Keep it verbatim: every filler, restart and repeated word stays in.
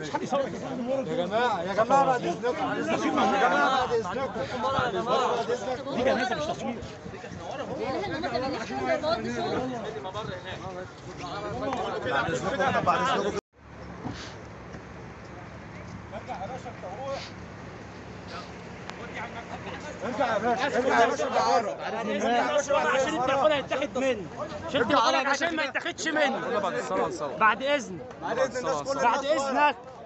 يا جماعه يا جماعه بعد اذنكم بعد اذنكم يا جماعه بعد اذنكم بعد اذنكم دي جنازه مش تصوير. بعد اذنكم بعد اذنكم ارجع يا باشا ارجع يا باشا تعالى عشان التليفون هيتاخد مني. شد تليفونك عشان ما يتاخدش مني. بعد الصلاه والصلاه بعد اذنك بعد اذن الناس كلها بعد اذنك